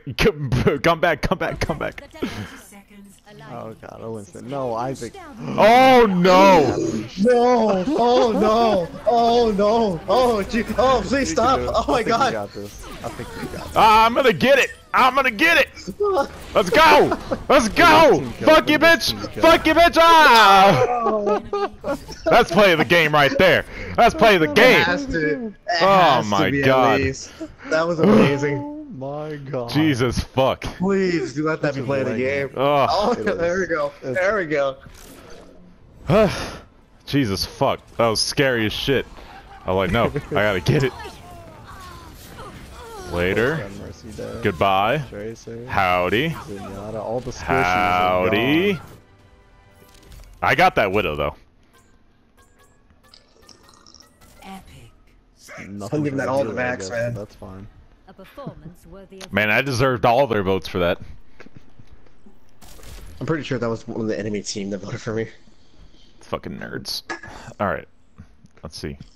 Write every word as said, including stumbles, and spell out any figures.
Come, come back, come back, come back. Oh god, oh Winston. No, Isaac. Oh no! No! Oh no! Oh no! Oh gee! Oh please stop! Oh my god! I got this. I think we got this. Ah, I'm gonna get it! I'm gonna get it! Let's go! Let's go! Fuck you, bitch! Fuck you, bitch! Ah! That's play of the game right there. That's play of the game. Has to, it Oh has my to be god. At least. That was amazing. Oh my god. Jesus fuck. Please do let that be playing the game. Oh. Oh, there we go. There we go. Jesus fuck. That was scary as shit. I'm like, no, I gotta get it. Later. Goodbye. Tracer, Howdy. Zenyatta, all the squishies Howdy. I got that widow though. I'm giving that all the max, man. That's fine. A performance worthy of Man, I deserved all their votes for that. I'm pretty sure that was one of the enemy team that voted for me. Fucking nerds. Alright. Let's see.